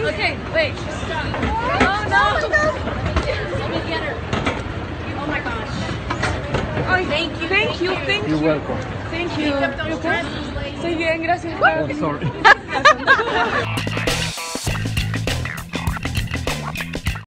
Okay, wait. Oh no! Let me get her. Oh my gosh. Ay, Thank you. Thank you. You're welcome. Thank you. Those dresses, ladies. Estoy bien, gracias. Oh, sorry.